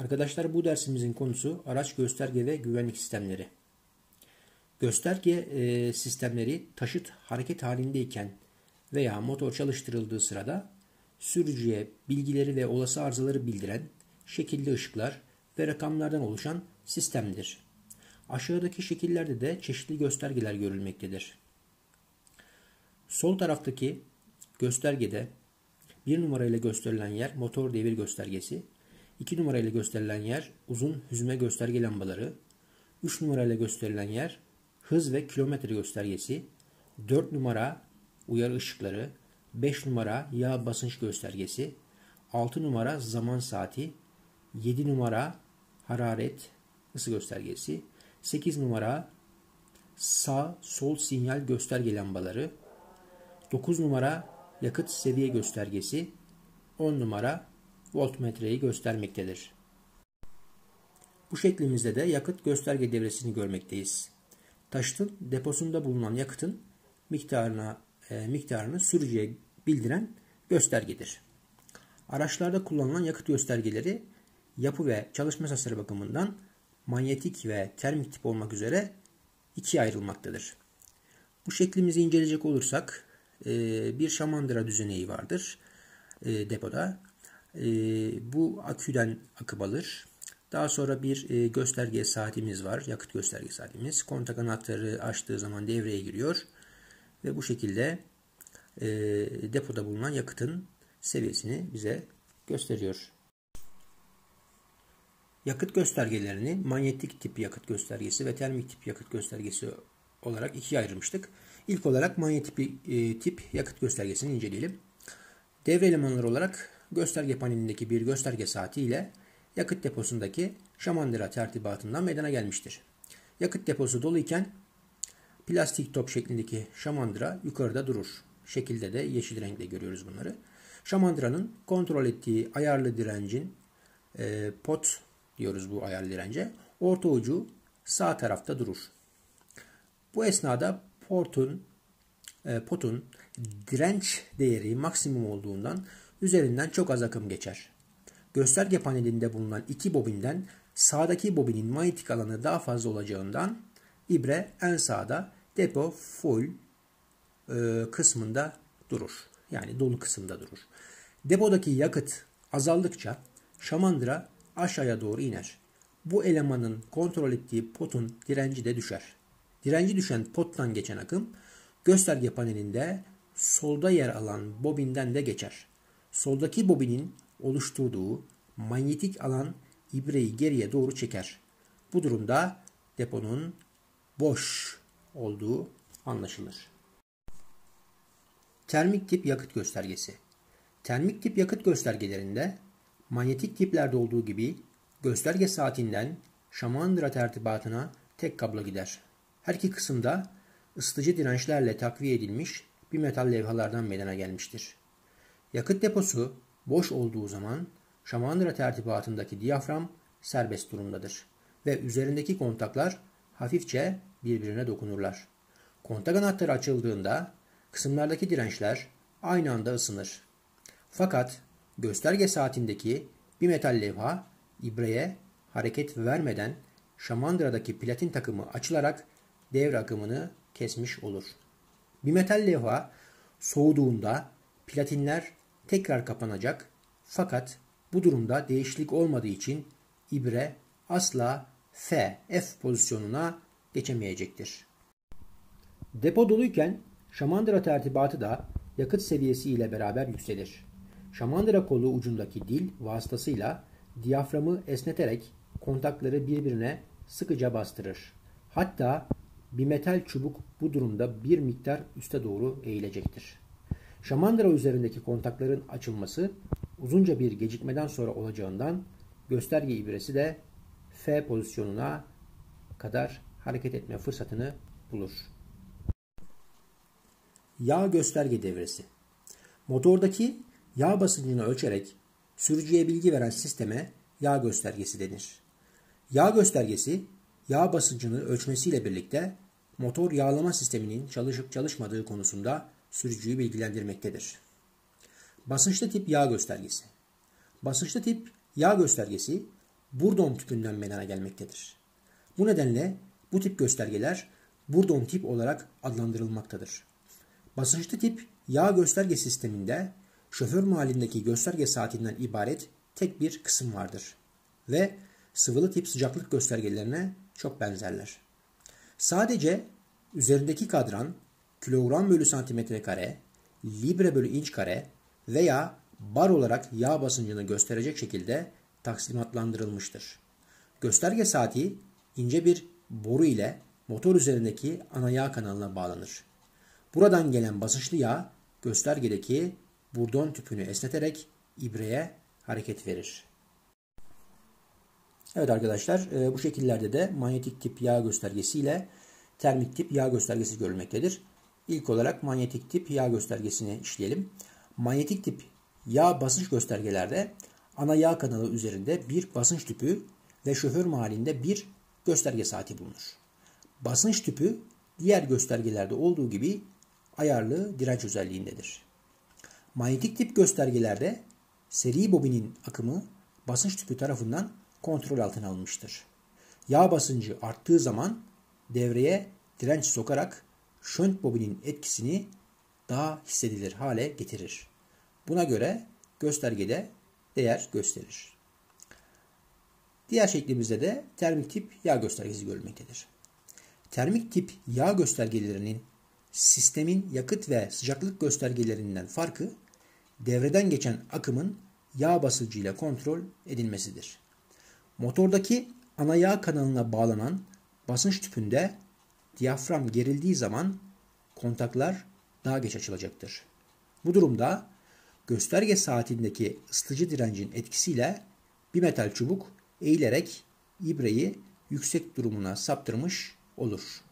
Arkadaşlar bu dersimizin konusu araç gösterge ve güvenlik sistemleri. Gösterge sistemleri taşıt hareket halindeyken veya motor çalıştırıldığı sırada sürücüye bilgileri ve olası arızaları bildiren şekilli ışıklar ve rakamlardan oluşan sistemdir. Aşağıdaki şekillerde de çeşitli göstergeler görülmektedir. Sol taraftaki göstergede 1 numarayla gösterilen yer motor devir göstergesi, 2 numarayla gösterilen yer uzun hüzme gösterge lambaları, 3 numarayla gösterilen yer hız ve kilometre göstergesi, 4 numara uyarı ışıkları, 5 numara yağ basınç göstergesi, 6 numara zaman saati, 7 numara hararet ısı göstergesi, 8 numara sağ sol sinyal gösterge lambaları, 9 numara yakıt seviye göstergesi, 10 numara voltmetreyi göstermektedir. Bu şeklimizde de yakıt gösterge devresini görmekteyiz. Taşıtın deposunda bulunan yakıtın miktarını sürücüye bildiren göstergedir. Araçlarda kullanılan yakıt göstergeleri yapı ve çalışma tasarı bakımından manyetik ve termik tip olmak üzere ikiye ayrılmaktadır. Bu şeklimizi inceleyecek olursak bir şamandıra düzeneği vardır depoda. Bu aküden akım alır. Daha sonra bir gösterge saatimiz var. Yakıt gösterge saatimiz. Kontak anahtarı açtığı zaman devreye giriyor. Ve bu şekilde depoda bulunan yakıtın seviyesini bize gösteriyor. Yakıt göstergelerini manyetik tip yakıt göstergesi ve termik tip yakıt göstergesi olarak ikiye ayırmıştık. İlk olarak manyetik tip yakıt göstergesini inceleyelim. Devre elemanları olarak gösterge panelindeki bir gösterge saati ile yakıt deposundaki şamandıra tertibatından meydana gelmiştir. Yakıt deposu doluyken plastik top şeklindeki şamandıra yukarıda durur. Şekilde de yeşil renkte görüyoruz bunları. Şamandıranın kontrol ettiği ayarlı direncin pot diyoruz bu ayarlı dirence. Orta ucu sağ tarafta durur. Bu esnada potun direnç değeri maksimum olduğundan üzerinden çok az akım geçer. Gösterge panelinde bulunan iki bobinden sağdaki bobinin manyetik alanı daha fazla olacağından ibre en sağda depo full kısmında durur. Yani dolu kısımda durur. Depodaki yakıt azaldıkça şamandıra aşağıya doğru iner. Bu elemanın kontrol ettiği potun direnci de düşer. Direnci düşen pottan geçen akım gösterge panelinde solda yer alan bobinden de geçer. Soldaki bobinin oluşturduğu manyetik alan ibreyi geriye doğru çeker. Bu durumda deponun boş olduğu anlaşılır. Termik tip yakıt göstergesi. Termik tip yakıt göstergelerinde manyetik tiplerde olduğu gibi gösterge saatinden şamandıra tertibatına tek kablo gider. Her iki kısımda ısıtıcı dirençlerle takviye edilmiş bir metal levhalardan meydana gelmiştir. Yakıt deposu boş olduğu zaman şamandıra tertibatındaki diyafram serbest durumdadır ve üzerindeki kontaklar hafifçe birbirine dokunurlar. Kontak anahtarı açıldığında kısımlardaki dirençler aynı anda ısınır. Fakat gösterge saatindeki bir metal levha ibreye hareket vermeden şamandıradaki platin takımı açılarak devre akımını kesmiş olur. Bir metal levha soğuduğunda platinler tekrar kapanacak fakat bu durumda değişiklik olmadığı için ibre asla F pozisyonuna geçemeyecektir. Depo doluyken şamandıra tertibatı da yakıt seviyesi ile beraber yükselir. Şamandıra kolu ucundaki dil vasıtasıyla diyaframı esneterek kontakları birbirine sıkıca bastırır. Hatta bir metal çubuk bu durumda bir miktar üste doğru eğilecektir. Şamandıra üzerindeki kontakların açılması uzunca bir gecikmeden sonra olacağından gösterge ibresi de F pozisyonuna kadar hareket etme fırsatını bulur. Yağ gösterge devresi. Motordaki yağ basıncını ölçerek sürücüye bilgi veren sisteme yağ göstergesi denir. Yağ göstergesi yağ basıncını ölçmesiyle birlikte motor yağlama sisteminin çalışıp çalışmadığı konusunda sürücüyü bilgilendirmektedir. Basınçlı tip yağ göstergesi. Basınçlı tip yağ göstergesi Bourdon tüpünden meydana gelmektedir. Bu nedenle bu tip göstergeler Bourdon tip olarak adlandırılmaktadır. Basınçlı tip yağ gösterge sisteminde şoför mahallindeki gösterge saatinden ibaret tek bir kısım vardır ve sıvılı tip sıcaklık göstergelerine çok benzerler. Sadece üzerindeki kadran kilogram bölü santimetre kare, libre bölü inç kare veya bar olarak yağ basıncını gösterecek şekilde taksimatlandırılmıştır. Gösterge saati ince bir boru ile motor üzerindeki ana yağ kanalına bağlanır. Buradan gelen basınçlı yağ göstergedeki Bourdon tüpünü esneterek ibreye hareket verir. Evet arkadaşlar, bu şekillerde de manyetik tip yağ göstergesi ile termik tip yağ göstergesi görülmektedir. İlk olarak manyetik tip yağ göstergesini işleyelim. Manyetik tip yağ basınç göstergelerde ana yağ kanalı üzerinde bir basınç tüpü ve şoför mahallinde bir gösterge saati bulunur. Basınç tüpü diğer göstergelerde olduğu gibi ayarlı direnç özelliğindedir. Manyetik tip göstergelerde seri bobinin akımı basınç tüpü tarafından kontrol altına alınmıştır. Yağ basıncı arttığı zaman devreye direnç sokarak şönt bobinin etkisini daha hissedilir hale getirir. Buna göre göstergede değer gösterir. Diğer şeklimizde de termik tip yağ göstergesi görülmektedir. Termik tip yağ göstergelerinin sistemin yakıt ve sıcaklık göstergelerinden farkı devreden geçen akımın yağ basıncıyla kontrol edilmesidir. Motordaki ana yağ kanalına bağlanan basınç tüpünde diyafram gerildiği zaman kontaklar daha geç açılacaktır. Bu durumda gösterge saatindeki ısıtıcı direncin etkisiyle bir metal çubuk eğilerek ibreyi yüksek durumuna saptırmış olur.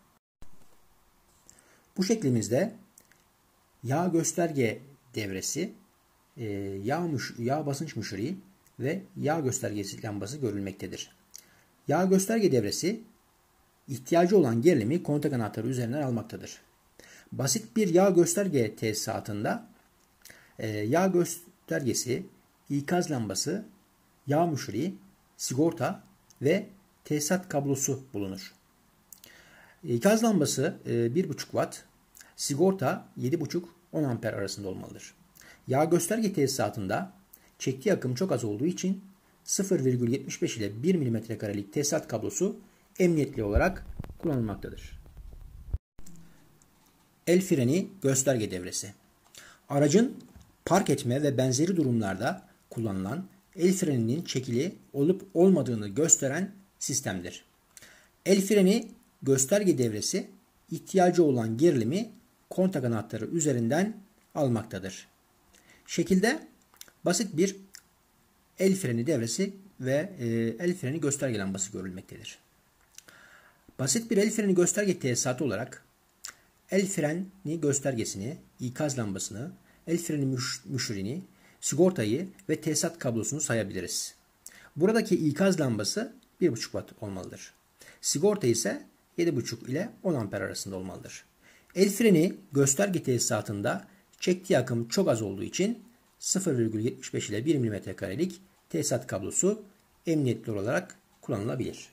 Bu şeklimizde yağ gösterge devresi, yağ basınç müşiri ve yağ göstergesi lambası görülmektedir. Yağ gösterge devresi ihtiyacı olan gerilimi kontak anahtarı üzerinden almaktadır. Basit bir yağ gösterge tesisatında yağ göstergesi, ikaz lambası, yağ müşiri, sigorta ve tesisat kablosu bulunur. İkaz lambası 1,5 watt, sigorta 7,5-10 amper arasında olmalıdır. Yağ gösterge tesisatında çektiği akım çok az olduğu için 0,75 ile 1 mm'lik tesisat kablosu emniyetli olarak kullanılmaktadır. El freni gösterge devresi. Aracın park etme ve benzeri durumlarda kullanılan el freninin çekili olup olmadığını gösteren sistemdir. El freni gösterge devresi ihtiyacı olan gerilimi kontak anahtarı üzerinden almaktadır. Şekilde basit bir el freni devresi ve el freni gösterge lambası görülmektedir. Basit bir el freni gösterge tesisatı olarak el freni göstergesini, ikaz lambasını, el freni müşirini, sigortayı ve tesisat kablosunu sayabiliriz. Buradaki ikaz lambası 1,5 watt olmalıdır. Sigorta ise 7,5 ile 10 amper arasında olmalıdır. El freni gösterge tesisatında çektiği akım çok az olduğu için 0,75 ile 1 mm'lik tesisat kablosu emniyetli olarak kullanılabilir.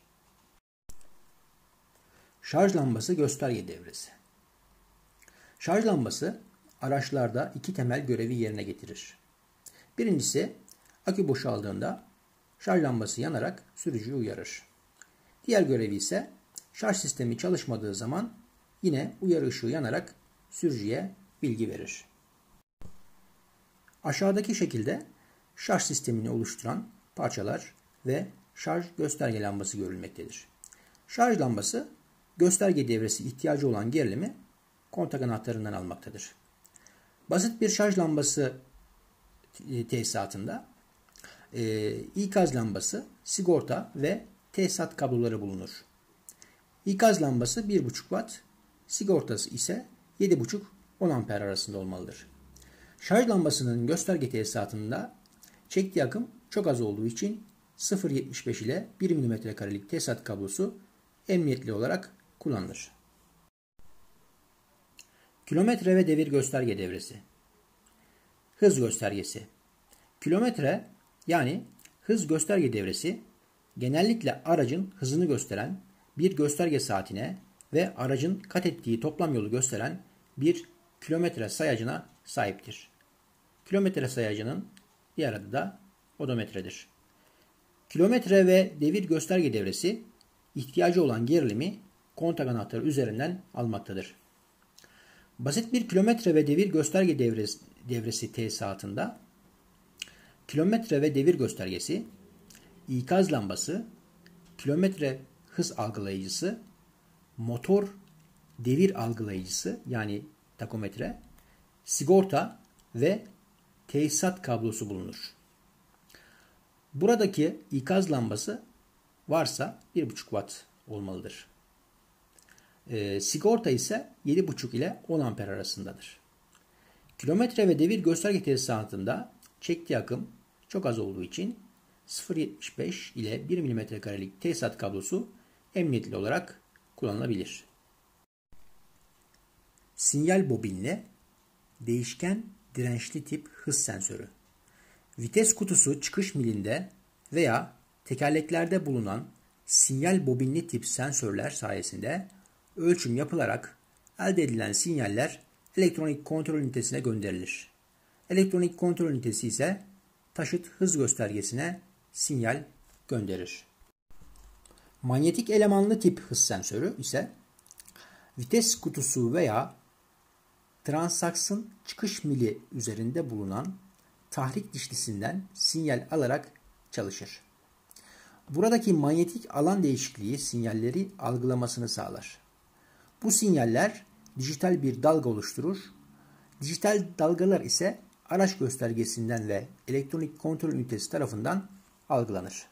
Şarj lambası gösterge devresi. Şarj lambası araçlarda iki temel görevi yerine getirir. Birincisi, akü boşaldığında şarj lambası yanarak sürücüyü uyarır. Diğer görevi ise şarj sistemi çalışmadığı zaman yine uyarı ışığı yanarak sürücüye bilgi verir. Aşağıdaki şekilde şarj sistemini oluşturan parçalar ve şarj gösterge lambası görülmektedir. Şarj lambası gösterge devresi ihtiyacı olan gerilimi kontak anahtarından almaktadır. Basit bir şarj lambası tesisatında ikaz lambası, sigorta ve tesisat kabloları bulunur. İkaz lambası 1,5 watt, sigortası ise 7,5-10 amper arasında olmalıdır. Şarj lambasının gösterge tesisatında çektiği akım çok az olduğu için 0,75 ile 1 mm'lik tesisat kablosu emniyetli olarak kullanılır. Kilometre ve devir gösterge devresi. Hız göstergesi. Kilometre yani hız gösterge devresi genellikle aracın hızını gösteren bir gösterge saatine ve aracın kat ettiği toplam yolu gösteren bir kilometre sayacına sahiptir. Kilometre sayacının diğer adı da odometredir. Kilometre ve devir gösterge devresi ihtiyacı olan gerilimi kontak anahtarı üzerinden almaktadır. Basit bir kilometre ve devir gösterge devresi tesisatında kilometre ve devir göstergesi, ikaz lambası, kilometre hız algılayıcısı, motor devir algılayıcısı yani takometre, sigorta ve tesisat kablosu bulunur. Buradaki ikaz lambası varsa 1,5 watt olmalıdır. Sigorta ise 7,5 ile 10 amper arasındadır. Kilometre ve devir gösterge tesisatında çektiği akım çok az olduğu için 0,75 ile 1 mm'lik tesisat kablosu emniyetli olarak kullanılabilir. Sinyal bobinli değişken dirençli tip hız sensörü. Vites kutusu çıkış milinde veya tekerleklerde bulunan sinyal bobinli tip sensörler sayesinde ölçüm yapılarak elde edilen sinyaller elektronik kontrol ünitesine gönderilir. Elektronik kontrol ünitesi ise taşıt hız göstergesine sinyal gönderir. Manyetik elemanlı tip hız sensörü ise vites kutusu veya transaksın çıkış mili üzerinde bulunan tahrik dişlisinden sinyal alarak çalışır. Buradaki manyetik alan değişikliği sinyalleri algılamasını sağlar. Bu sinyaller dijital bir dalga oluşturur. Dijital dalgalar ise araç göstergesinden ve elektronik kontrol ünitesi tarafından algılanır.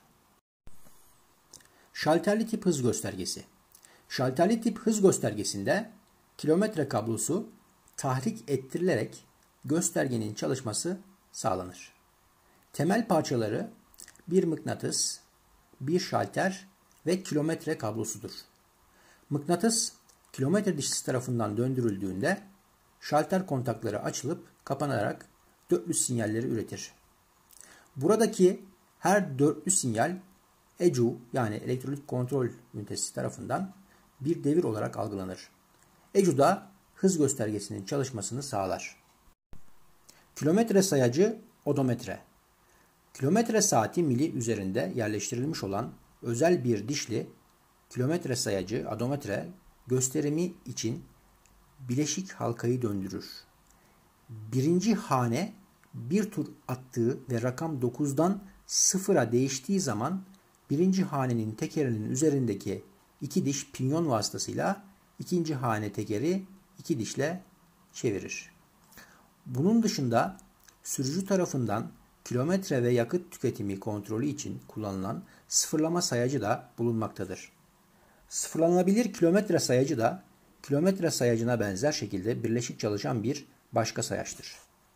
Şalterli tip hız göstergesi. Şalterli tip hız göstergesinde kilometre kablosu tahrik ettirilerek göstergenin çalışması sağlanır. Temel parçaları bir mıknatıs, bir şalter ve kilometre kablosudur. Mıknatıs kilometre dişlisi tarafından döndürüldüğünde şalter kontakları açılıp kapanarak dörtlü sinyalleri üretir. Buradaki her dörtlü sinyal ECU yani elektronik kontrol ünitesi tarafından bir devir olarak algılanır. ECU da hız göstergesinin çalışmasını sağlar. Kilometre sayacı odometre. Kilometre saati mili üzerinde yerleştirilmiş olan özel bir dişli kilometre sayacı odometre gösterimi için bileşik halkayı döndürür. Birinci hane bir tur attığı ve rakam 9'dan 0'a değiştiği zaman birinci hanenin tekerinin üzerindeki iki diş pinyon vasıtasıyla ikinci hane tekeri iki dişle çevirir. Bunun dışında sürücü tarafından kilometre ve yakıt tüketimi kontrolü için kullanılan sıfırlama sayacı da bulunmaktadır. Sıfırlanabilir kilometre sayacı da kilometre sayacına benzer şekilde birleşik çalışan bir başka sayaçtır.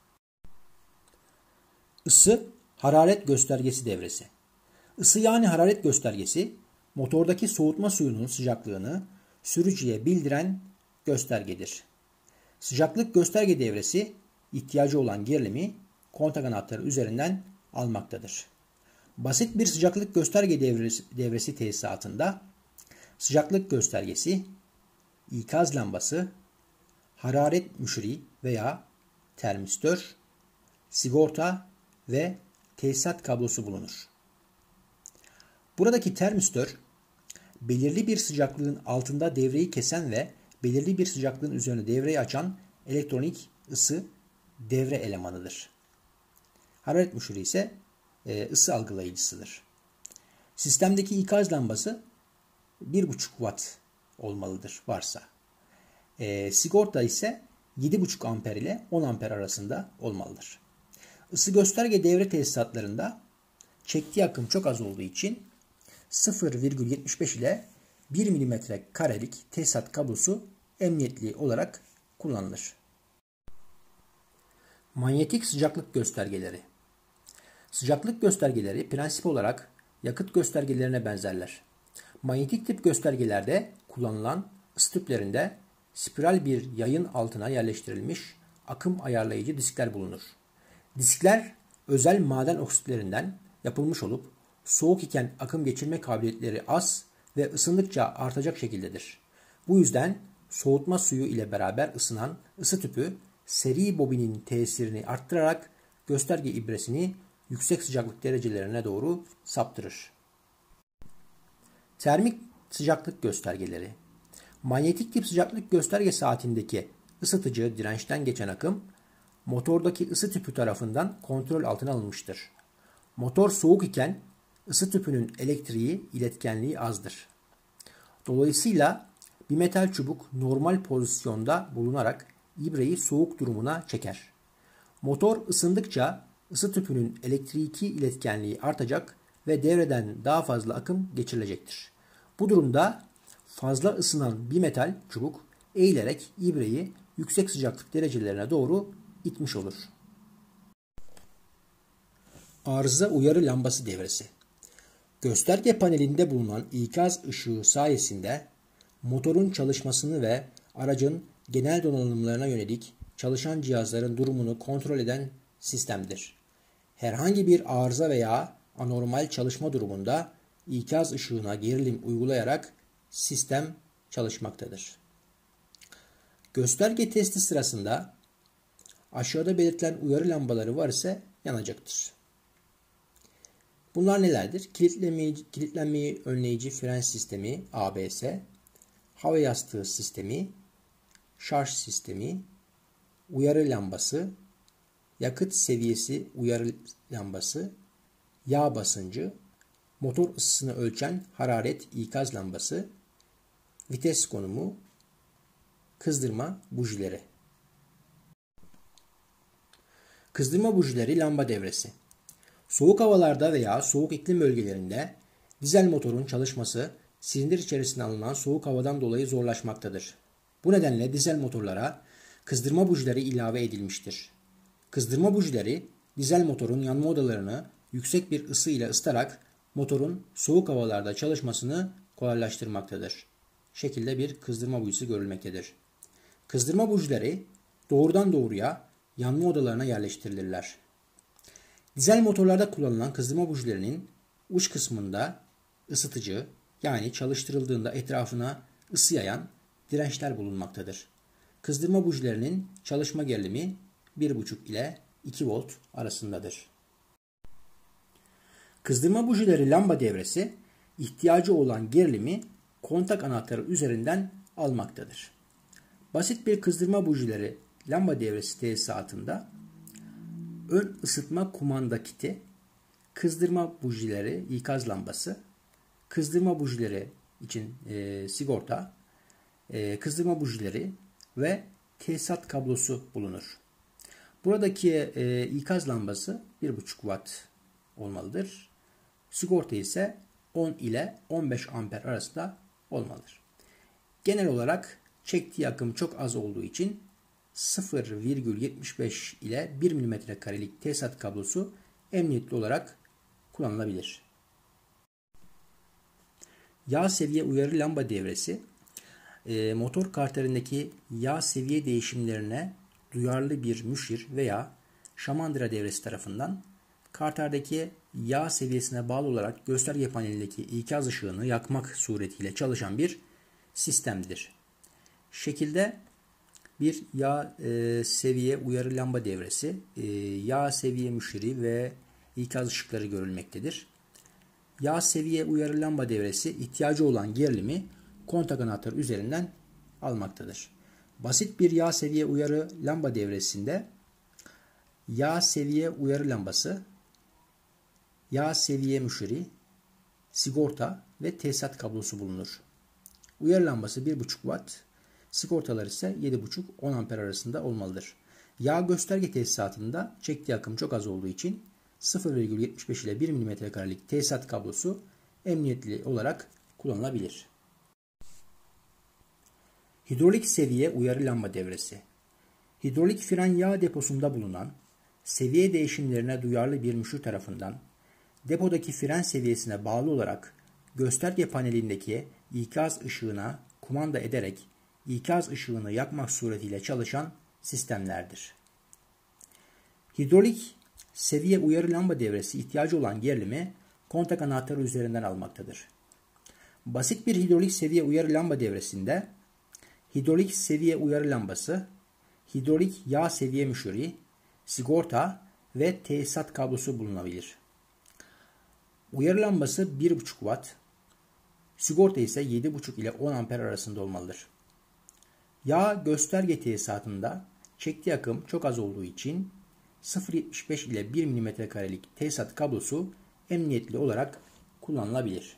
Isı hararet göstergesi devresi. Isı yani hararet göstergesi motordaki soğutma suyunun sıcaklığını sürücüye bildiren göstergedir. Sıcaklık gösterge devresi ihtiyacı olan gerilimi kontak anahtarı üzerinden almaktadır. Basit bir sıcaklık gösterge devresi tesisatında sıcaklık göstergesi, ikaz lambası, hararet müşri veya termistör, sigorta ve tesisat kablosu bulunur. Buradaki termistör, belirli bir sıcaklığın altında devreyi kesen ve belirli bir sıcaklığın üzerine devreyi açan elektronik ısı devre elemanıdır. Hararet müşri ise ısı algılayıcısıdır. Sistemdeki ikaz lambası 1,5 watt olmalıdır varsa. Sigorta ise 7,5 amper ile 10 amper arasında olmalıdır. Isı gösterge devre tesisatlarında çektiği akım çok az olduğu için 0,75 ile 1 mm karelik tesisat kablosu emniyetli olarak kullanılır. Manyetik sıcaklık göstergeleri. Sıcaklık göstergeleri prensip olarak yakıt göstergelerine benzerler. Manyetik tip göstergelerde kullanılan ısı tüplerinde spiral bir yayın altına yerleştirilmiş akım ayarlayıcı diskler bulunur. Diskler özel maden oksitlerinden yapılmış olup soğuk iken akım geçirme kabiliyetleri az ve ısındıkça artacak şekildedir. Bu yüzden soğutma suyu ile beraber ısınan ısı tüpü seri bobinin tesirini arttırarak gösterge ibresini yüksek sıcaklık derecelerine doğru saptırır. Termik sıcaklık göstergeleri. Manyetik tip sıcaklık gösterge saatindeki ısıtıcı dirençten geçen akım motordaki ısı tüpü tarafından kontrol altına alınmıştır. Motor soğuk iken ısı tüpünün elektriği iletkenliği azdır. Dolayısıyla bir metal çubuk normal pozisyonda bulunarak ibreyi soğuk durumuna çeker. Motor ısındıkça ısı tüpünün elektriki iletkenliği artacak ve devreden daha fazla akım geçirilecektir. Bu durumda fazla ısınan bir metal çubuk eğilerek ibreyi yüksek sıcaklık derecelerine doğru itmiş olur. Arıza uyarı lambası devresi. Gösterge panelinde bulunan ikaz ışığı sayesinde motorun çalışmasını ve aracın genel donanımlarına yönelik çalışan cihazların durumunu kontrol eden sistemdir. Herhangi bir arıza veya anormal çalışma durumunda ikaz ışığına gerilim uygulayarak sistem çalışmaktadır. Gösterge testi sırasında aşağıda belirtilen uyarı lambaları var ise yanacaktır. Bunlar nelerdir? Kilitlenmeyi önleyici fren sistemi ABS, hava yastığı sistemi, şarj sistemi, uyarı lambası, yakıt seviyesi uyarı lambası, yağ basıncı, motor ısısını ölçen hararet ikaz lambası, vites konumu, kızdırma bujileri. Kızdırma bujileri lamba devresi. Soğuk havalarda veya soğuk iklim bölgelerinde dizel motorun çalışması silindir içerisine alınan soğuk havadan dolayı zorlaşmaktadır. Bu nedenle dizel motorlara kızdırma bujileri ilave edilmiştir. Kızdırma bujileri dizel motorun yanma odalarını yüksek bir ısı ile ısıtarak motorun soğuk havalarda çalışmasını kolaylaştırmaktadır. Şekilde bir kızdırma bujisi görülmektedir. Kızdırma bujileri doğrudan doğruya yanma odalarına yerleştirilirler. Dizel motorlarda kullanılan kızdırma bujilerinin uç kısmında ısıtıcı, yani çalıştırıldığında etrafına ısı yayan dirençler bulunmaktadır. Kızdırma bujilerinin çalışma gerilimi 1,5 ile 2 volt arasındadır. Kızdırma bujileri lamba devresi ihtiyacı olan gerilimi kontak anahtarı üzerinden almaktadır. Basit bir kızdırma bujileri lamba devresi tesisatında ön ısıtma kumanda kiti, kızdırma bujileri ikaz lambası, kızdırma bujileri için sigorta, kızdırma bujileri ve tesisat kablosu bulunur. Buradaki ikaz lambası 1,5 watt olmalıdır. Sigorta ise 10 ile 15 amper arasında olmalıdır. Genel olarak çektiği akım çok az olduğu için 0,75 ile 1 mm'lik tesisat kablosu emniyetli olarak kullanılabilir. Yağ seviye uyarı lamba devresi motor karterindeki yağ seviye değişimlerine duyarlı bir müşir veya şamandıra devresi tarafından karterdeki yağ seviyesine bağlı olarak gösterge panelindeki ikaz ışığını yakmak suretiyle çalışan bir sistemdir. Şekilde bir yağ seviye uyarı lamba devresi, yağ seviye müşiri ve ikaz ışıkları görülmektedir. Yağ seviye uyarı lamba devresi ihtiyacı olan gerilimi kontak anahtarı üzerinden almaktadır. Basit bir yağ seviye uyarı lamba devresinde yağ seviye uyarı lambası, yağ seviye müşiri, sigorta ve tesisat kablosu bulunur. Uyarı lambası 1,5 watt, sigortalar ise 7,5-10 amper arasında olmalıdır. Yağ gösterge tesisatında çektiği akım çok az olduğu için 0,75 ile 1 mm'lik tesisat kablosu emniyetli olarak kullanılabilir. Hidrolik seviye uyarı lamba devresi. Hidrolik fren yağ deposunda bulunan seviye değişimlerine duyarlı bir müşür tarafından depodaki fren seviyesine bağlı olarak gösterge panelindeki ikaz ışığına kumanda ederek ikaz ışığını yakmak suretiyle çalışan sistemlerdir. Hidrolik seviye uyarı lamba devresi ihtiyacı olan gerilimi kontak anahtarı üzerinden almaktadır. Basit bir hidrolik seviye uyarı lamba devresinde hidrolik seviye uyarı lambası, hidrolik yağ seviye müşürü, sigorta ve tesisat kablosu bulunabilir. Uyarı lambası 1,5 Watt, sigorta ise 7,5 ile 10 amper arasında olmalıdır. Yağ gösterge tesisatında çektiği akım çok az olduğu için 0,75 ile 1 mm'lik tesisat kablosu emniyetli olarak kullanılabilir.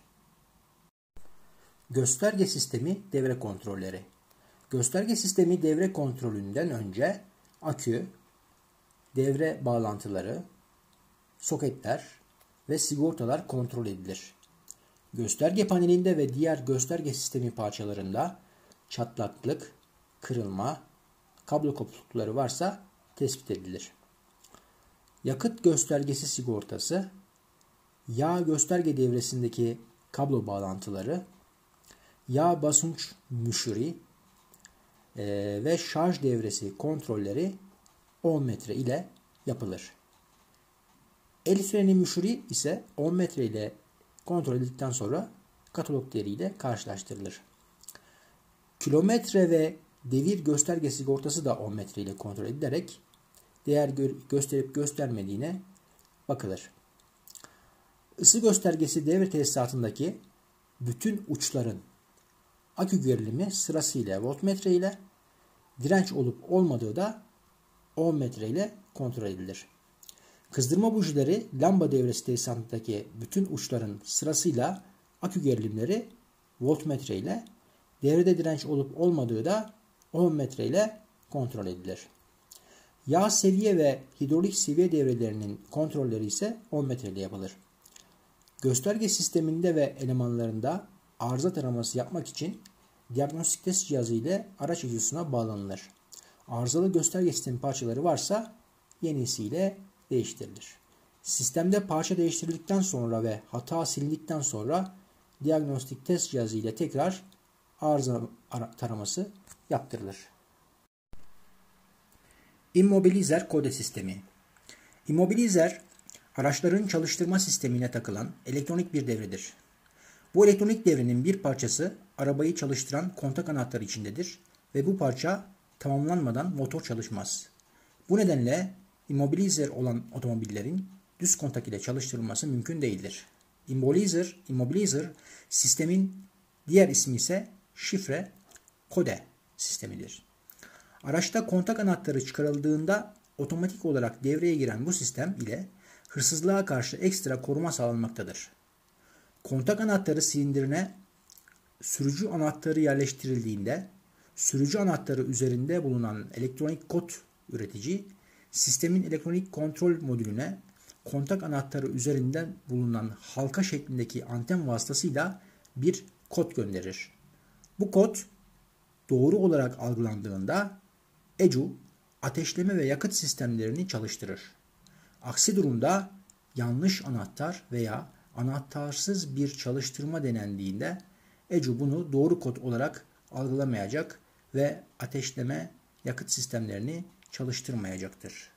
Gösterge sistemi devre kontrolleri. Gösterge sistemi devre kontrolünden önce akü, devre bağlantıları, soketler ve sigortalar kontrol edilir. Gösterge panelinde ve diğer gösterge sistemi parçalarında çatlaklık, kırılma, kablo kopuklukları varsa tespit edilir. Yakıt göstergesi sigortası, yağ gösterge devresindeki kablo bağlantıları, yağ basınç müşürü ve şarj devresi kontrolleri 10 metre ile yapılır. El freni müşürü ise 10 metre ile kontrol edildikten sonra katalog değeriyle karşılaştırılır. Kilometre ve devir gösterge sigortası da 10 metre ile kontrol edilerek değer gösterip göstermediğine bakılır. Isı göstergesi devre tesisatındaki bütün uçların akü gerilimi sırasıyla voltmetre ile, direnç olup olmadığı da 10 metre ile kontrol edilir. Kızdırma bujileri lamba devresi tesisatındaki bütün uçların sırasıyla akü gerilimleri voltmetre ile, devrede direnç olup olmadığı da 10 metre ile kontrol edilir. Yağ seviye ve hidrolik seviye devrelerinin kontrolleri ise 10 metre ile yapılır. Gösterge sisteminde ve elemanlarında arıza taraması yapmak için diagnostik test cihazı ile araç ECU'suna bağlanılır. Arızalı gösterge sistemi parçaları varsa yenisiyle değiştirilir. Sistemde parça değiştirildikten sonra ve hata silindikten sonra diagnostik test cihazı ile tekrar arıza taraması yaptırılır. Immobilizer kode sistemi. Immobilizer, araçların çalıştırma sistemine takılan elektronik bir devredir. Bu elektronik devrenin bir parçası arabayı çalıştıran kontak anahtarı içindedir ve bu parça tamamlanmadan motor çalışmaz. Bu nedenle immobilizer olan otomobillerin düz kontak ile çalıştırılması mümkün değildir. Immobilizer sistemin diğer ismi ise şifre kode sistemidir. Araçta kontak anahtarı çıkarıldığında otomatik olarak devreye giren bu sistem ile hırsızlığa karşı ekstra koruma sağlanmaktadır. Kontak anahtarı silindirine sürücü anahtarı yerleştirildiğinde sürücü anahtarı üzerinde bulunan elektronik kod üretici sistemin elektronik kontrol modülüne kontak anahtarı üzerinden bulunan halka şeklindeki anten vasıtasıyla bir kod gönderir. Bu kod doğru olarak algılandığında ECU ateşleme ve yakıt sistemlerini çalıştırır. Aksi durumda yanlış anahtar veya anahtarsız bir çalıştırma denendiğinde ECU bunu doğru kod olarak algılamayacak ve ateşleme yakıt sistemlerini çalıştırmayacaktır.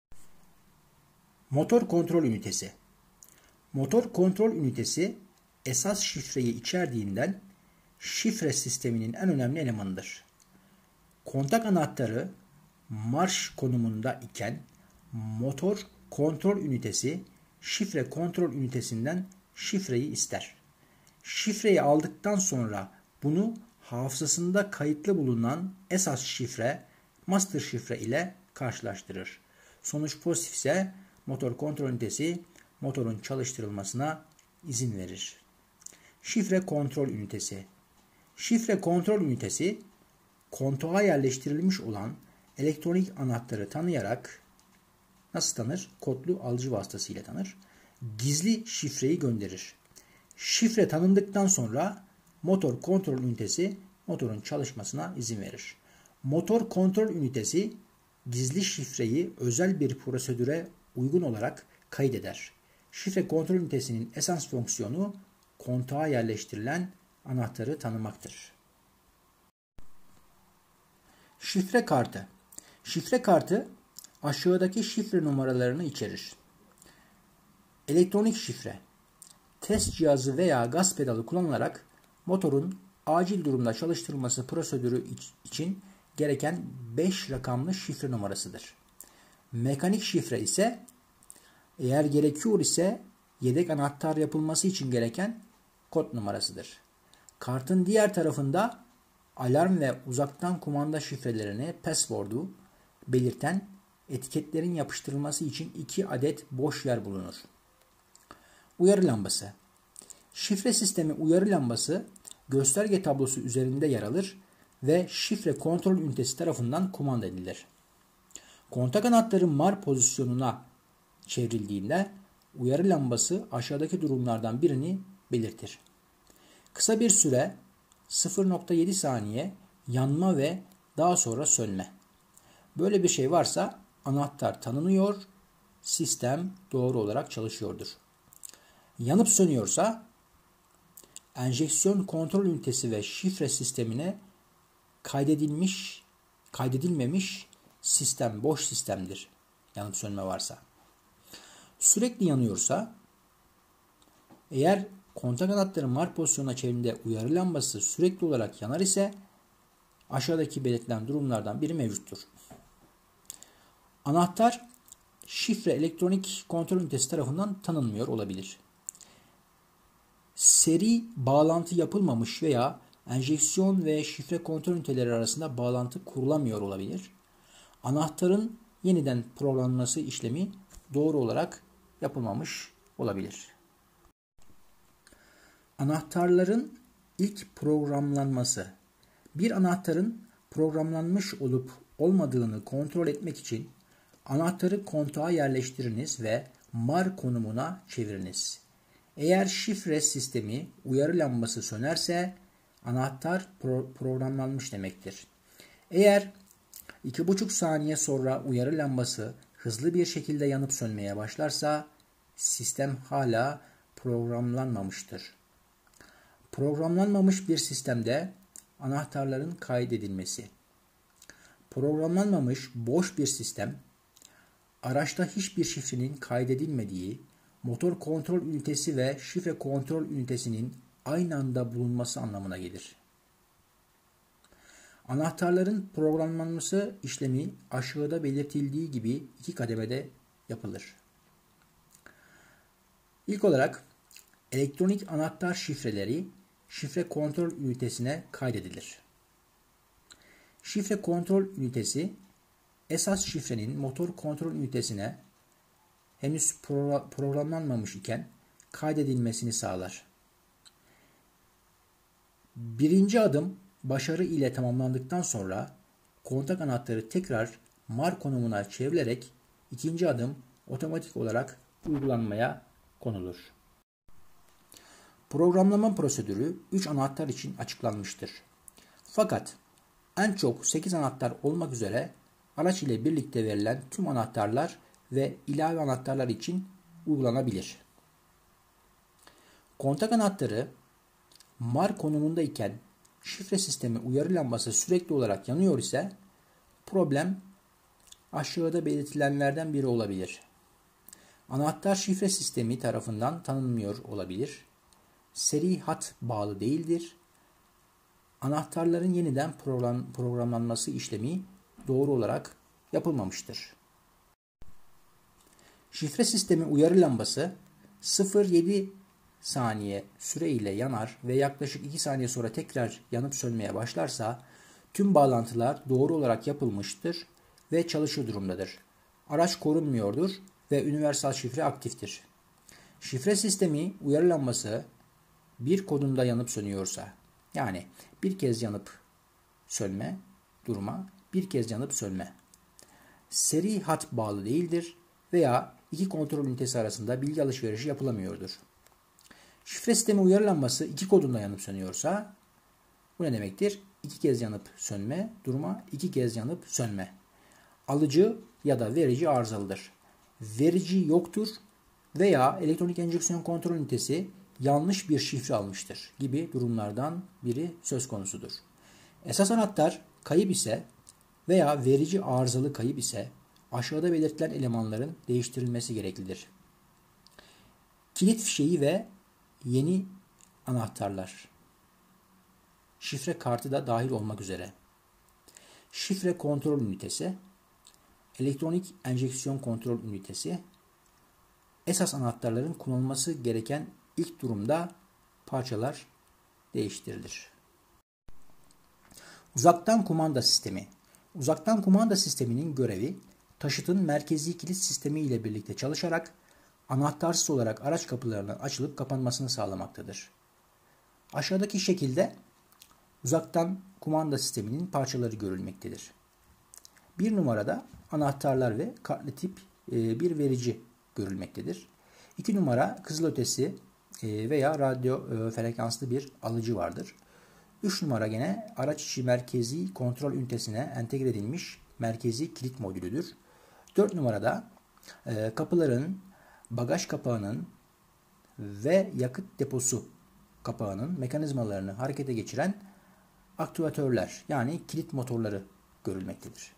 Motor kontrol ünitesi. Motor kontrol ünitesi esas şifreyi içerdiğinden şifre sisteminin en önemli elemanıdır. Kontak anahtarı marş konumunda iken motor kontrol ünitesi şifre kontrol ünitesinden şifreyi ister. Şifreyi aldıktan sonra bunu hafızasında kayıtlı bulunan esas şifre, master şifre ile karşılaştırır. Sonuç pozitif ise motor kontrol ünitesi motorun çalıştırılmasına izin verir. Şifre kontrol ünitesi. Şifre kontrol ünitesi kontağa yerleştirilmiş olan elektronik anahtarı tanıyarak nasıl tanır? Kodlu alıcı vasıtasıyla tanır. Gizli şifreyi gönderir. Şifre tanındıktan sonra motor kontrol ünitesi motorun çalışmasına izin verir. Motor kontrol ünitesi gizli şifreyi özel bir prosedüre uygun olarak kaydeder. Şifre kontrol ünitesinin esas fonksiyonu kontağa yerleştirilen anahtarı tanımaktır. Şifre kartı. Şifre kartı aşağıdaki şifre numaralarını içerir. Elektronik şifre. test cihazı veya gaz pedalı kullanılarak motorun acil durumda çalıştırılması prosedürü için gereken 5 rakamlı şifre numarasıdır. Mekanik şifre ise eğer gerekiyor ise yedek anahtar yapılması için gereken kod numarasıdır. Kartın diğer tarafında alarm ve uzaktan kumanda şifrelerini, password'u belirten etiketlerin yapıştırılması için 2 adet boş yer bulunur. Uyarı lambası. Şifre sistemi uyarı lambası gösterge tablosu üzerinde yer alır ve şifre kontrol ünitesi tarafından kumanda edilir. Kontak anahtarı MAR pozisyonuna çevrildiğinde uyarı lambası aşağıdaki durumlardan birini belirtir. Kısa bir süre 0.7 saniye yanma ve daha sonra sönme. Böyle bir şey varsa anahtar tanınıyor, sistem doğru olarak çalışıyordur. Yanıp sönüyorsa enjeksiyon kontrol ünitesi ve şifre sistemine kaydedilmemiş sistem boş sistemdir. Yanıp sönme varsa. Sürekli yanıyorsa eğer kontak anahtarı MAR pozisyonuna çevrildiğinde uyarı lambası sürekli olarak yanar ise aşağıdaki belirtilen durumlardan biri mevcuttur. Anahtar şifre elektronik kontrol ünitesi tarafından tanınmıyor olabilir. Seri bağlantı yapılmamış veya enjeksiyon ve şifre kontrol üniteleri arasında bağlantı kurulamıyor olabilir. Anahtarın yeniden programlanması işlemi doğru olarak yapılmamış olabilir. Anahtarların ilk programlanması. Bir anahtarın programlanmış olup olmadığını kontrol etmek için anahtarı kontağa yerleştiriniz ve MAR konumuna çeviriniz. Eğer şifre sistemi uyarı lambası sönerse anahtar programlanmış demektir. Eğer 2,5 saniye sonra uyarı lambası hızlı bir şekilde yanıp sönmeye başlarsa sistem hala programlanmamıştır. Programlanmamış bir sistemde anahtarların kaydedilmesi. Programlanmamış boş bir sistem, araçta hiçbir şifrenin kaydedilmediği, motor kontrol ünitesi ve şifre kontrol ünitesinin aynı anda bulunması anlamına gelir. Anahtarların programlanması işlemi aşağıda belirtildiği gibi 2 kademede yapılır. İlk olarak elektronik anahtar şifreleri şifre kontrol ünitesine kaydedilir. Şifre kontrol ünitesi esas şifrenin motor kontrol ünitesine henüz programlanmamış iken kaydedilmesini sağlar. Birinci adım başarı ile tamamlandıktan sonra kontak anahtarı tekrar MAR konumuna çevrilerek ikinci adım otomatik olarak uygulanmaya konulur. Programlama prosedürü 3 anahtar için açıklanmıştır. Fakat en çok 8 anahtar olmak üzere araç ile birlikte verilen tüm anahtarlar ve ilave anahtarlar için uygulanabilir. Kontak anahtarı MAR konumundayken şifre sistemi uyarı lambası sürekli olarak yanıyor ise problem aşağıda belirtilenlerden biri olabilir. Anahtar şifre sistemi tarafından tanınmıyor olabilir. Seri hat bağlı değildir. Anahtarların yeniden programlanması işlemi doğru olarak yapılmamıştır. Şifre sistemi uyarı lambası 0,7 saniye süre ile yanar ve yaklaşık 2 saniye sonra tekrar yanıp sönmeye başlarsa tüm bağlantılar doğru olarak yapılmıştır ve çalışır durumdadır. Araç korunmuyordur ve universal şifre aktiftir. Şifre sistemi uyarı lambası bir kodunda yanıp sönüyorsa, yani bir kez yanıp sönme, duruma, bir kez yanıp sönme, seri hat bağlı değildir veya iki kontrol ünitesi arasında bilgi alışverişi yapılamıyordur. Şifre sistemi uyarı lambası 2 kodunda yanıp sönüyorsa, bu ne demektir? 2 kez yanıp sönme, duruma 2 kez yanıp sönme. Alıcı ya da verici arızalıdır. Verici yoktur veya elektronik enjeksiyon kontrol ünitesi yanlış bir şifre almıştır gibi durumlardan biri söz konusudur. Esas anahtar kayıp ise veya verici arızalı kayıp ise aşağıda belirtilen elemanların değiştirilmesi gereklidir. Kilit fişeği ve yeni anahtarlar, şifre kartı da dahil olmak üzere, şifre kontrol ünitesi, elektronik enjeksiyon kontrol ünitesi, esas anahtarların kullanılması gereken ilk durumda parçalar değiştirilir. Uzaktan kumanda sistemi. Uzaktan kumanda sisteminin görevi, taşıtın merkezi kilit sistemi ile birlikte çalışarak anahtarsız olarak araç kapılarının açılıp kapanmasını sağlamaktadır. Aşağıdaki şekilde uzaktan kumanda sisteminin parçaları görülmektedir. Bir numarada anahtarlar ve kartlı tip bir verici görülmektedir. 2 numara kızılötesi veya radyo frekanslı bir alıcı vardır. 3 numara gene araç içi merkezi kontrol ünitesine entegre edilmiş merkezi kilit modülüdür. 4 numarada kapıların, bagaj kapağının ve yakıt deposu kapağının mekanizmalarını harekete geçiren aktüatörler yani kilit motorları görülmektedir.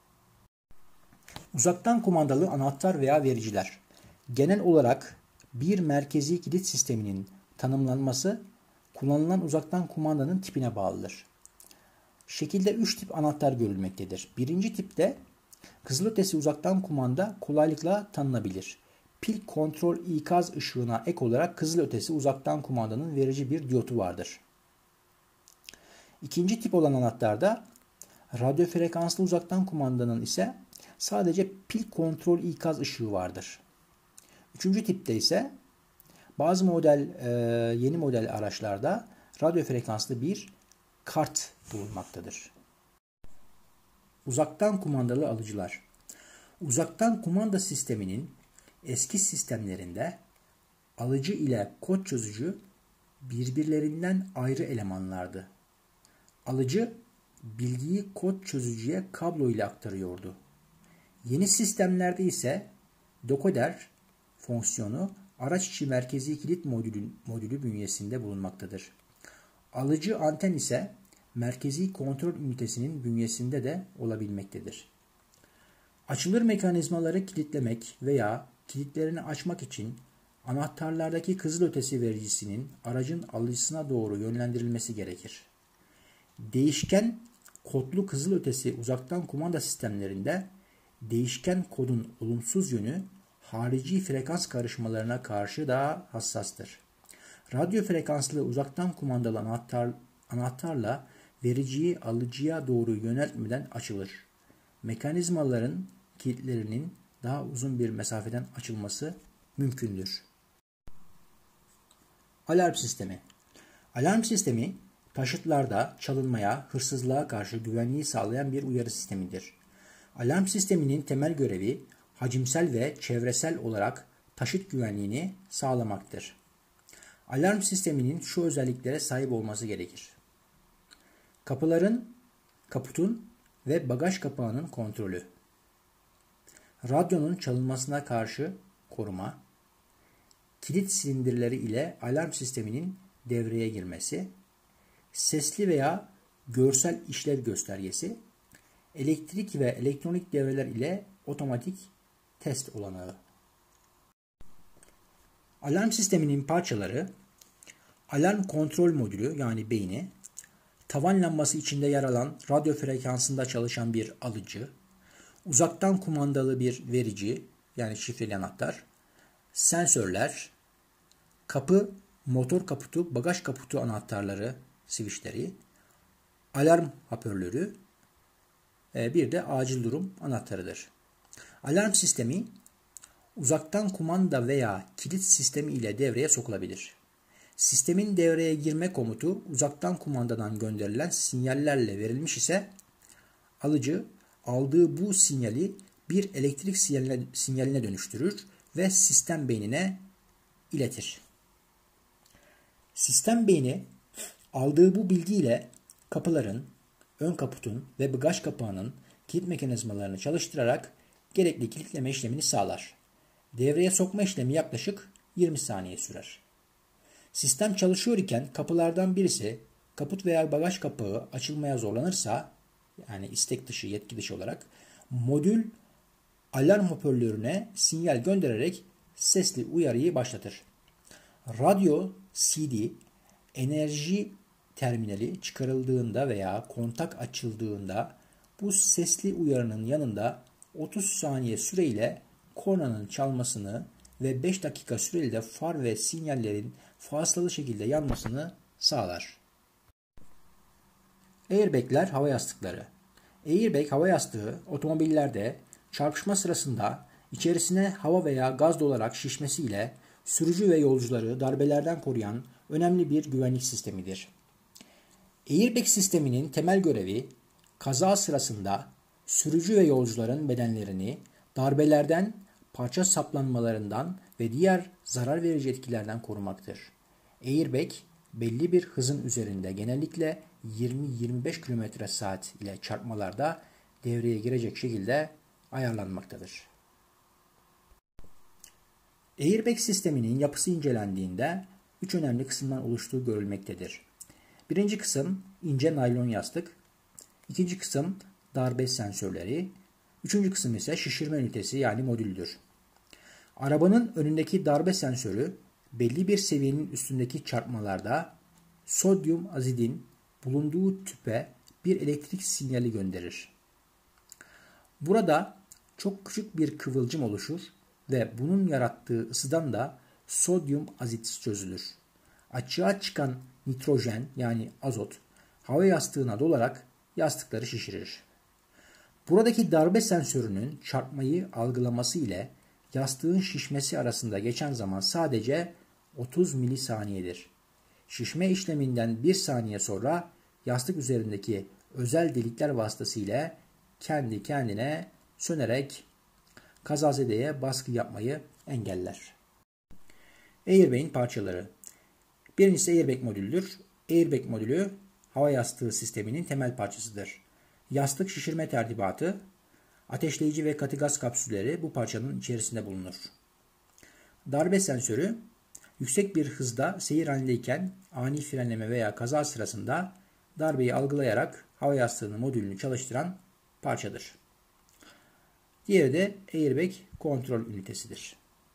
Uzaktan kumandalı anahtar veya vericiler. Genel olarak bir merkezi kilit sisteminin tanımlanması kullanılan uzaktan kumandanın tipine bağlıdır. Şekilde 3 tip anahtar görülmektedir. Birinci tipte kızılötesi uzaktan kumanda kolaylıkla tanınabilir. Pil kontrol ikaz ışığına ek olarak kızılötesi uzaktan kumandanın verici bir diyotu vardır. İkinci tip olan anahtarda radyo frekanslı uzaktan kumandanın ise sadece pil kontrol ikaz ışığı vardır. Üçüncü tipte ise bazı yeni model araçlarda radyo frekanslı bir kart bulunmaktadır. Uzaktan kumandalı alıcılar. Uzaktan kumanda sisteminin eski sistemlerinde alıcı ile kod çözücü birbirlerinden ayrı elemanlardı. Alıcı bilgiyi kod çözücüye kablo ile aktarıyordu. Yeni sistemlerde ise dekoder fonksiyonu araç içi merkezi kilit modülü bünyesinde bulunmaktadır. Alıcı anten ise merkezi kontrol ünitesinin bünyesinde de olabilmektedir. Açılır mekanizmaları kilitlemek veya kilitlerini açmak için anahtarlardaki kızılötesi vericisinin aracın alıcısına doğru yönlendirilmesi gerekir. Değişken kodlu kızılötesi uzaktan kumanda sistemlerinde değişken kodun olumsuz yönü harici frekans karışmalarına karşı daha hassastır. Radyo frekanslı uzaktan kumandalı anahtarla vericiyi alıcıya doğru yöneltmeden açılır. Mekanizmaların kilitlerinin daha uzun bir mesafeden açılması mümkündür. Alarm sistemi. Alarm sistemi taşıtlarda çalınmaya, hırsızlığa karşı güvenliği sağlayan bir uyarı sistemidir. Alarm sisteminin temel görevi hacimsel ve çevresel olarak taşıt güvenliğini sağlamaktır. Alarm sisteminin şu özelliklere sahip olması gerekir. Kaputun ve bagaj kapağının kontrolü. Radyonun çalınmasına karşı koruma. Kilit silindirleri ile alarm sisteminin devreye girmesi. Sesli veya görsel işlev göstergesi. Elektrik ve elektronik devreler ile otomatik test olanağı. Alarm sisteminin parçaları, alarm kontrol modülü yani beyni, tavan lambası içinde yer alan radyo frekansında çalışan bir alıcı, uzaktan kumandalı bir verici yani şifreli anahtar, sensörler, kapı, motor kaputu, bagaj kaputu anahtarları, switchleri, alarm hoparlörü, bir de acil durum anahtarıdır. Alarm sistemi uzaktan kumanda veya kilit sistemi ile devreye sokulabilir. Sistemin devreye girme komutu uzaktan kumandadan gönderilen sinyallerle verilmiş ise alıcı aldığı bu sinyali bir elektrik sinyaline dönüştürür ve sistem beynine iletir. Sistem beyni aldığı bu bilgiyle kapıların, ön kaputun ve bagaj kapağının kilit mekanizmalarını çalıştırarak gerekli kilitleme işlemini sağlar. Devreye sokma işlemi yaklaşık 20 saniye sürer. Sistem çalışıyor iken kapılardan birisi kaput veya bagaj kapağı açılmaya zorlanırsa yani istek dışı, yetki dışı olarak modül alarm hoparlörüne sinyal göndererek sesli uyarıyı başlatır. Radyo CD, enerji terminali çıkarıldığında veya kontak açıldığında bu sesli uyarının yanında 30 saniye süreyle kornanın çalmasını ve 5 dakika süreli de far ve sinyallerin fasılalı şekilde yanmasını sağlar. Airbag'ler hava yastıkları. Airbag hava yastığı otomobillerde çarpışma sırasında içerisine hava veya gaz dolarak şişmesiyle sürücü ve yolcuları darbelerden koruyan önemli bir güvenlik sistemidir. Airbag sisteminin temel görevi kaza sırasında sürücü ve yolcuların bedenlerini darbelerden, parça saplanmalarından ve diğer zarar verici etkilerden korumaktır. Airbag belli bir hızın üzerinde genellikle 20-25 km/saat ile çarpmalarda devreye girecek şekilde ayarlanmaktadır. Airbag sisteminin yapısı incelendiğinde 3 önemli kısımdan oluştuğu görülmektedir. Birinci kısım ince naylon yastık, ikinci kısım darbe sensörleri, üçüncü kısım ise şişirme ünitesi yani modüldür. Arabanın önündeki darbe sensörü belli bir seviyenin üstündeki çarpmalarda sodyum azidin bulunduğu tüpe bir elektrik sinyali gönderir. Burada çok küçük bir kıvılcım oluşur ve bunun yarattığı ısıdan da sodyum azit çözülür. Açığa çıkan nitrojen yani azot hava yastığına dolarak yastıkları şişirir. Buradaki darbe sensörünün çarpmayı algılaması ile yastığın şişmesi arasında geçen zaman sadece 30 milisaniyedir. Şişme işleminden 1 saniye sonra yastık üzerindeki özel delikler vasıtasıyla kendi kendine sönerek kazazedeye baskı yapmayı engeller. Airbag'in parçaları. Birincisi airbag modülüdür. Airbag modülü hava yastığı sisteminin temel parçasıdır. Yastık şişirme tertibatı, ateşleyici ve katı gaz kapsülleri bu parçanın içerisinde bulunur. Darbe sensörü, yüksek bir hızda seyir halindeyken ani frenleme veya kaza sırasında darbeyi algılayarak hava yastığının modülünü çalıştıran parçadır. Diğeri de airbag kontrol ünitesidir.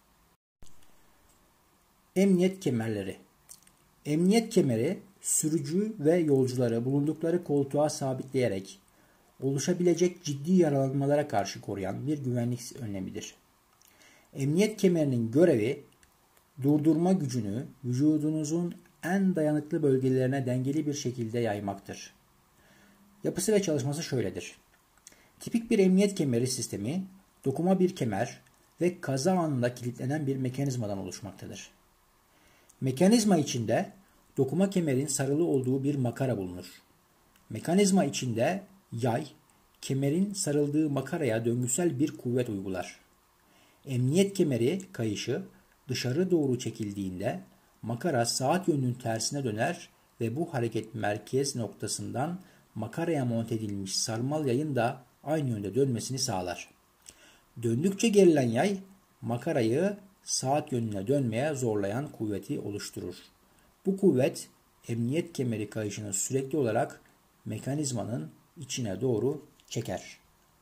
Emniyet kemerleri. Emniyet kemeri sürücü ve yolcuları bulundukları koltuğa sabitleyerek oluşabilecek ciddi yaralanmalara karşı koruyan bir güvenlik önlemidir. Emniyet kemerinin görevi durdurma gücünü vücudunuzun en dayanıklı bölgelerine dengeli bir şekilde yaymaktır. Yapısı ve çalışması şöyledir. Tipik bir emniyet kemeri sistemi dokuma bir kemer ve kaza anında kilitlenen bir mekanizmadan oluşmaktadır. Mekanizma içinde dokuma kemerin sarılı olduğu bir makara bulunur. Mekanizma içinde yay, kemerin sarıldığı makaraya döngüsel bir kuvvet uygular. Emniyet kemeri kayışı dışarı doğru çekildiğinde makara saat yönünün tersine döner ve bu hareket merkez noktasından makaraya monte edilmiş sarmal yayın da aynı yönde dönmesini sağlar. Döndükçe gerilen yay makarayı saat yönüne dönmeye zorlayan kuvveti oluşturur. Bu kuvvet emniyet kemeri kayışını sürekli olarak mekanizmanın içine doğru çeker.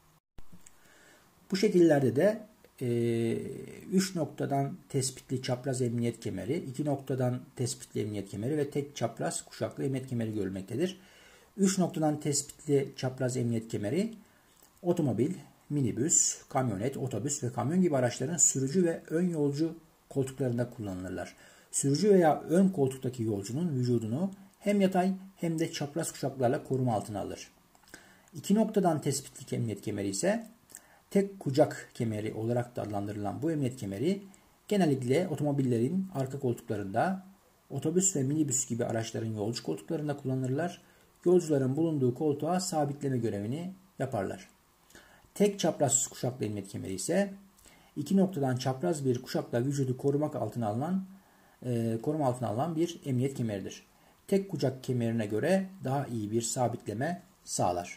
Bu şekillerde de 3 noktadan tespitli çapraz emniyet kemeri, 2 noktadan tespitli emniyet kemeri ve tek çapraz kuşaklı emniyet kemeri görülmektedir. 3 noktadan tespitli çapraz emniyet kemeri otomobil, minibüs, kamyonet, otobüs ve kamyon gibi araçların sürücü ve ön yolcu koltuklarında kullanılırlar. Sürücü veya ön koltuktaki yolcunun vücudunu hem yatay hem de çapraz kuşaklarla koruma altına alır. 2 noktadan tespitli emniyet kemeri ise tek kucak kemeri olarak da adlandırılan bu emniyet kemeri genellikle otomobillerin arka koltuklarında, otobüs ve minibüs gibi araçların yolcu koltuklarında kullanılırlar. Yolcuların bulunduğu koltuğa sabitleme görevini yaparlar. Tek çapraz kuşaklı emniyet kemeri ise 2 noktadan çapraz bir kuşakla vücudu koruma altına alınan bir emniyet kemeridir. Tek kucak kemerine göre daha iyi bir sabitleme sağlar.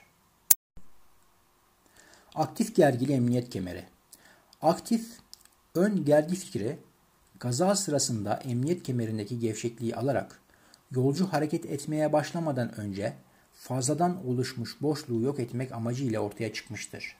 Aktif gergili emniyet kemeri. Aktif ön gergi fikri kaza sırasında emniyet kemerindeki gevşekliği alarak yolcu hareket etmeye başlamadan önce fazladan oluşmuş boşluğu yok etmek amacıyla ortaya çıkmıştır.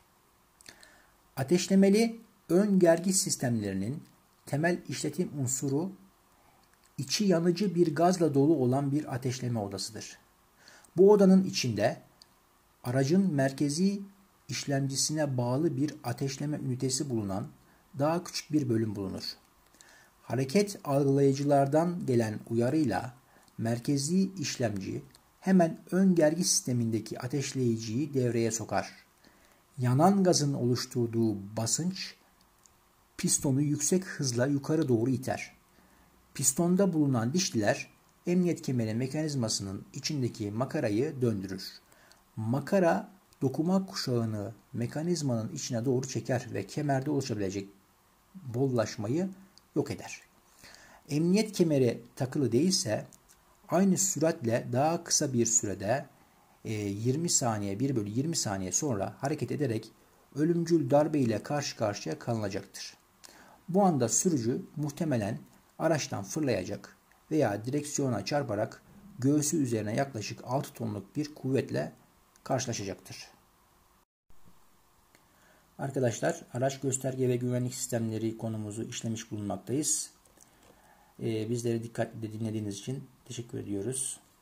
Ateşlemeli ön gergi sistemlerinin temel işletim unsuru içi yanıcı bir gazla dolu olan bir ateşleme odasıdır. Bu odanın içinde aracın merkezi işlemcisine bağlı bir ateşleme ünitesi bulunan daha küçük bir bölüm bulunur. Hareket algılayıcılardan gelen uyarıyla merkezi işlemci hemen ön gergi sistemindeki ateşleyiciyi devreye sokar. Yanan gazın oluşturduğu basınç pistonu yüksek hızla yukarı doğru iter. Pistonda bulunan dişliler emniyet kemeri mekanizmasının içindeki makarayı döndürür. Makara dokuma kuşağını mekanizmanın içine doğru çeker ve kemerde oluşabilecek bollaşmayı yok eder. Emniyet kemeri takılı değilse aynı süratle daha kısa bir sürede 20 saniye 1/20 saniye sonra hareket ederek ölümcül darbe ile karşı karşıya kalınacaktır. Bu anda sürücü muhtemelen araçtan fırlayacak veya direksiyona çarparak göğsü üzerine yaklaşık 6 tonluk bir kuvvetle karşılaşacaktır. Arkadaşlar, araç gösterge ve güvenlik sistemleri konumuzu işlemiş bulunmaktayız. Bizleri dikkatle dinlediğiniz için teşekkür ediyoruz.